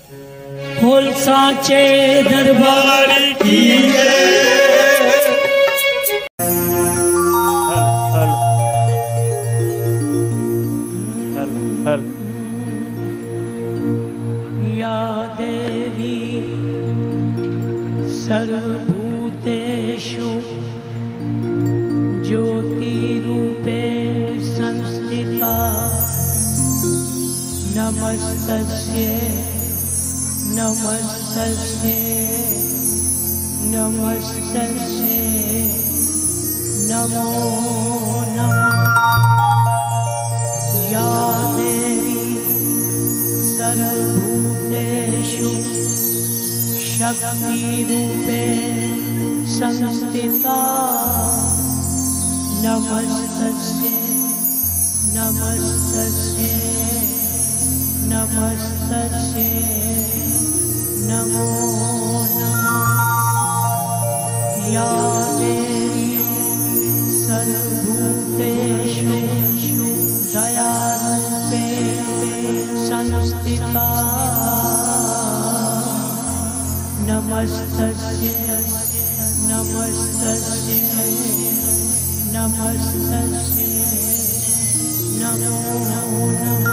खोल सांचे दरबार की या देवी सर्वभूतेषु ज्योतिरूपेण संस्थिता नमस्तस्यै नमस्तस्यै नमस्तस्यै नमो नमः या देवी सर्वभूतेषु शक्तिरूपेण संस्थिता नमस्तस्यै नमस्तस्यै नमस्तस्यै नमो नमः या देवी सर्वभूतेषु दयारूपेण संस्थिता नमस्तस्यै नमस्तस्यै नमस्तस्यै नमो नमः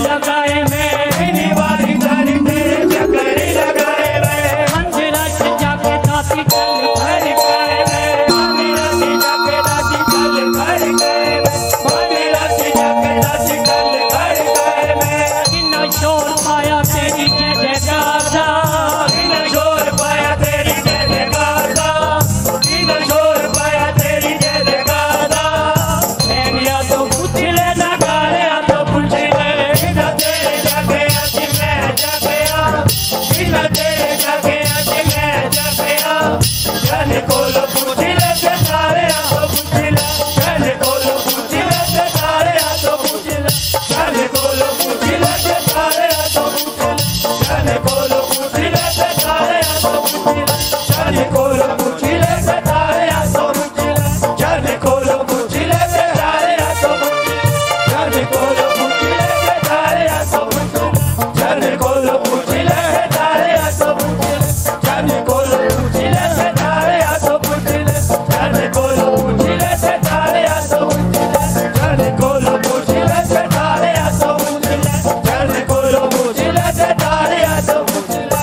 लगाए मैं मेरी बारी तारी तेरे चक्कर लगाए मैं मंदिरा से जाके दाती चल घर गए मैं मेरा से जाके दादी चल घर गए मैं मेरा से जाके दादी चल घर गए मैं कितना शोर पाया तेरी जय जयकार दा बिन शोर पाया तेरी जय जयकार दा बिन शोर पाया तेरी जय जयकार दा मैंने तो पूछ ले लगाए तो पूछ ले बिना तेरे जाके आज मैं जागया बिना तेरे जाके आज मैं जागया जाने को लो पूछ ले के सारे तो पूछ ले जाने को लो पूछ ले के सारे तो पूछ ले जाने को लो पूछ ले के सारे तो पूछ ले जाने को लो पूछ ले के सारे तो पूछ ले जाने को लो पूछ ले के सारे तो पूछ ले जाने को लो पूछ ले के सारे तो पूछ ले जाने को लो पूछ ले के सारे तो पूछ ले जाने को लो पूछ ले के सारे तो पूछ ले जाने को लो पूछ ले के सारे तो पूछ ले जाने को लो पूछ ले के सारे तो पूछ ले जाने को लो पूछ ले के सारे तो पूछ ले जाने को लो पूछ ले के सारे तो पूछ ले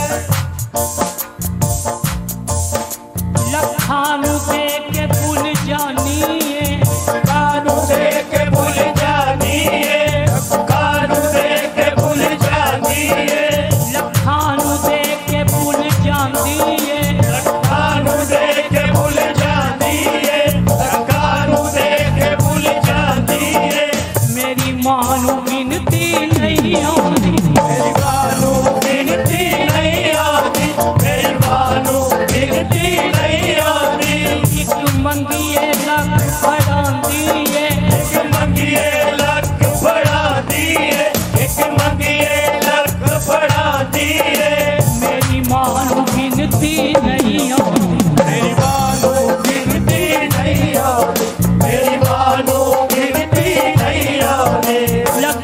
लखानु दे के भूल जानिए कानू दे के भूल जानिए कानू दे के भूल जानिए लखानु दे के भूल जानिए कानू दे के भूल जानिए कानू दे के भूल जानिए मेरी मानु गिनती नहीं आती मेरी कानू गिनती नहीं आती मेरी कानू गिनती नहीं आती एक मंगिए लख बढ़ांदिए एक मंगिए लक बढ़ा दिए एक मंगिए लक बढ़ा दिए मेरी मानु गिनती नहीं आती मेरी बानो गिनती नहीं आती मेरी बानो गिनती नहीं आती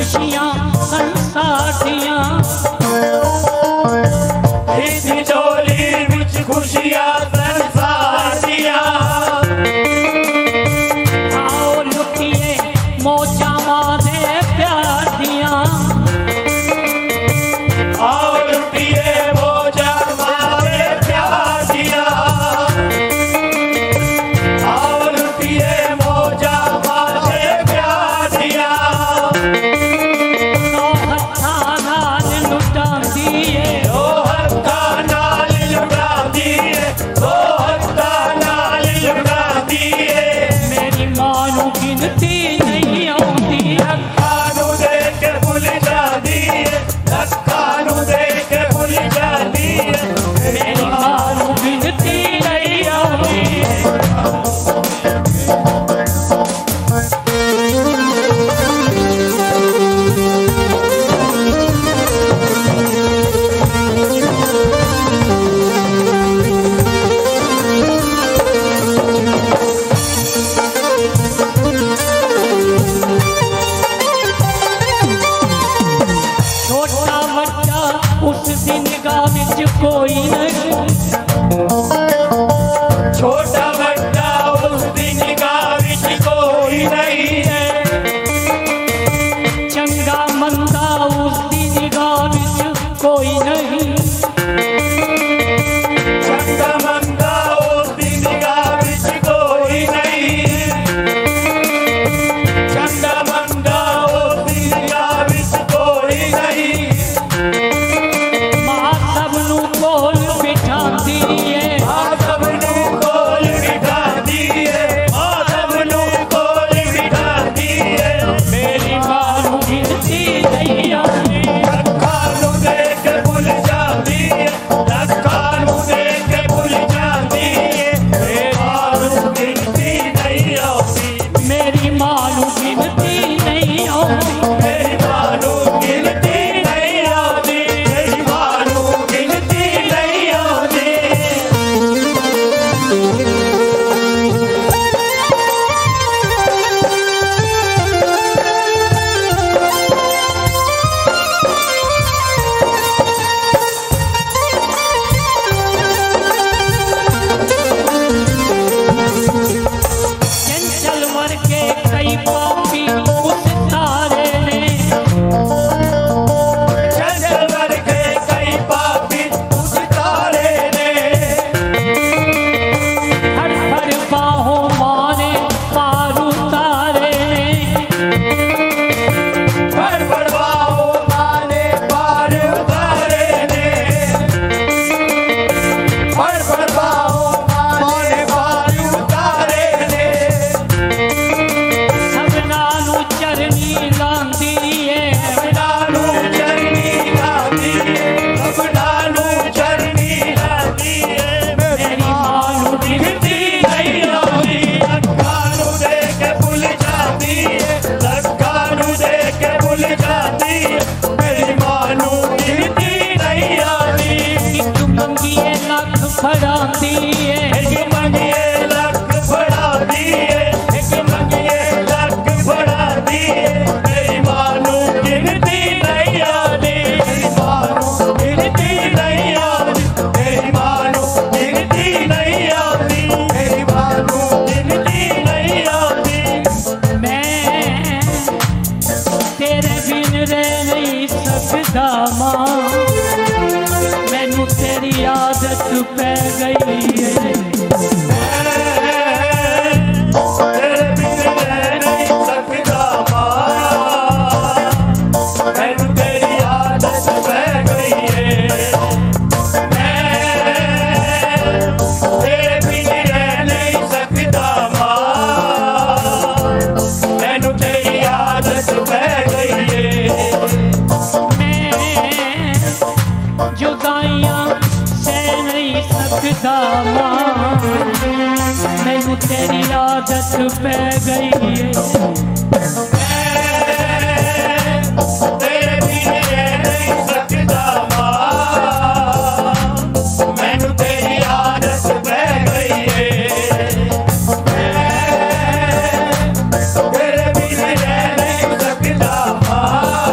खुशियां संसार दियां, इस झोली विच खुशियां संसार दियां। आओ लुटिए मौजा मारे प्यार दियां, आओ लुटिए मौजा मारे प्यार दियां, आओ लुटिए मौजा मारे प्यार दियां। तो हत्था नाल लुटांदी है, ओ हत्था नाल लुटांदी है, ओ हत्था नाल लुटांदी है। मेरी मां नू गिनती नहीं आउंदी, लखां नू देख के भुल जांदी है, लखां नू देख के भुल जांदी है। मेरी मां नू गिनती नहीं आउंदी। छोटा बच्चा उसदी निगाह विच कोई नहीं, छोटा बड़ा उसदी निगाह विच कोई नहीं है, चंगा मंदा उसदी निगाह विच कोई नहीं, चंगा मंदा उसदी निगाह विच कोई नहीं, चंगा मंदा उसदी निगाह विच कोई नहीं। मां सब नू कोल बिठांदी है, मां सब नू कोल बिठांदी है, मां सब नू कोल बिठांदी है। मेरी मां नू गिनती नहीं आउंदी। लखां नू देख के भुल जांदी है, लखां नू देख के भुल जांदी है। मेरी मां नू गिनती नहीं आउंदी, मेरी मां नू गिनती नहीं आउंदी। मेरी मां नू गिनती नहीं आउंदी, मेरी मां नू गिनती नहीं आउंदी। चंचल वर के कई पापी उस तारे ने, चंचल वर के कई पापी उस तारे ने, हर हर बाहों मारे पार उतारे ने, पर परवाहो माने पार उतारे ने, पर परवाहो माने पार उतारे ने। सबना नू चरनी लांदी है, सबनानू चरनी लांदी है, सबनानू चरनी लांदी है। मेरी मां नू गिनती नहीं आउंदी, लखां नू देख के भुल जांदी है, लखां नू देख के भुल जांदी है। मेरी मां नू गिनती नहीं आउंदी। एक मंगिए लख फड़ांदी है, एक मंगिए लख फड़ांदी है, एक मंगिए लख फड़ांदी है। मेरी मां नू गिनती नहीं आउंदी, मेरी मां नू गिनती नहीं आउंदी, मेरी मां नू गिनती नहीं आउंदी, मेरी मां नू गिनती नहीं आउंदी। मैं तेरे बिन रह नहीं सकदा मां, मैनू तेरी आदत पै गई है। तेरे बिन रह नहीं सकदा मां, मैनू तेरी आदत पै गई है। तेरे बिन रह नहीं सकदा मां, मैनू तेरी आदत पै गई है। मैं जुदाइयां सह नहीं सकदा मां, मैनू तेरी आदत पै गई है। तेरे बिन रह नहीं सकदा मां, मैनू तेरी आदत पै गई है। तेरे बिन रह नहीं सकदा मां,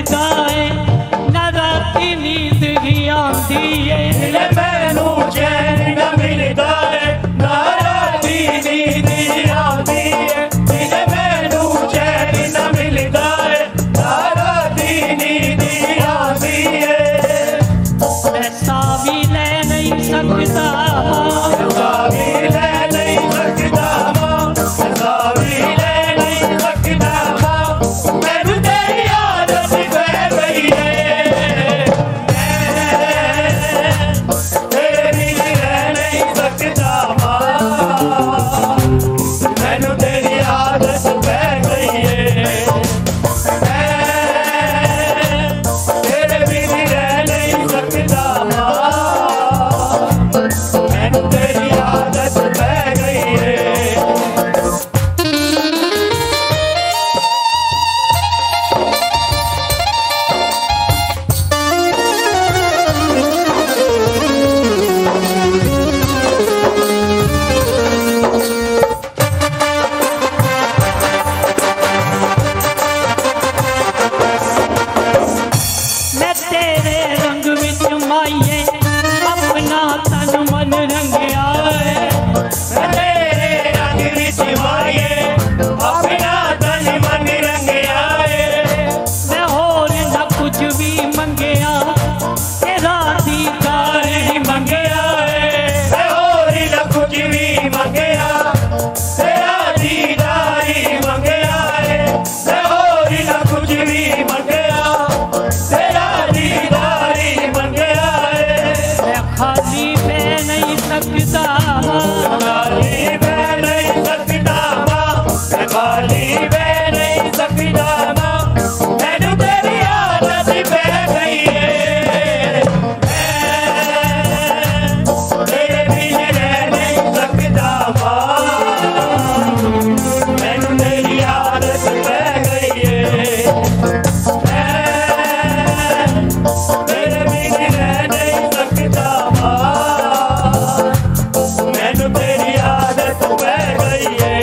सकदा है ना राती नींद ही आंदी है मैनू चैन न मिलदा है ना राती नींद ही आंदी है मैनू चैन न मिलदा है ना राती नींद ही आंदी है ऐसा भी ले नहीं सकदा ऐसा भी ले नहीं सकदा ऐसा भी ले नहीं सकदा मैनू तेरी आदत पै गई है तेरे बिन रह नहीं सकदा मैनू तेरी आदत पै गई है तेरे बिन रह नहीं सकदा मैनू तेरी आदत पै गई है मैं तेरे रंग विच माइए अपना तन मन रंगिया है तेरे रंग विच माए अपना तन मन रंगिया है मैं होर न कुछ भी मंगिया तेरा दीदार ही मंगिया है मैं होर न कुछ भी मंगिया तेरा दीदार ही मंगिया है मैं होर न कुछ भी मंगिया तेरा दीदार ही मंगिया है मैं खाली पे नहीं सकदा खाली मैं नहीं सकदा मैं खाली मैं नहीं सकदा मैनू तेरी आदत पै गई है तेरे बिन रह नहीं सकदा मैनू तेरी आदत पै गई है तेरे बिन रह नहीं सकदा मैनू तेरी आदत पै गई है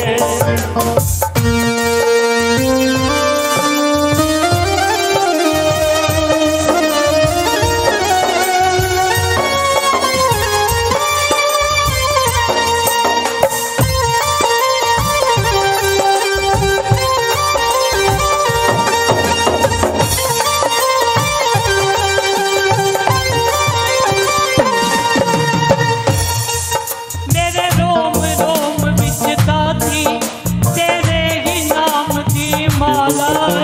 मेरे रोम रोम विच दाती तेरे ही नाम दी माला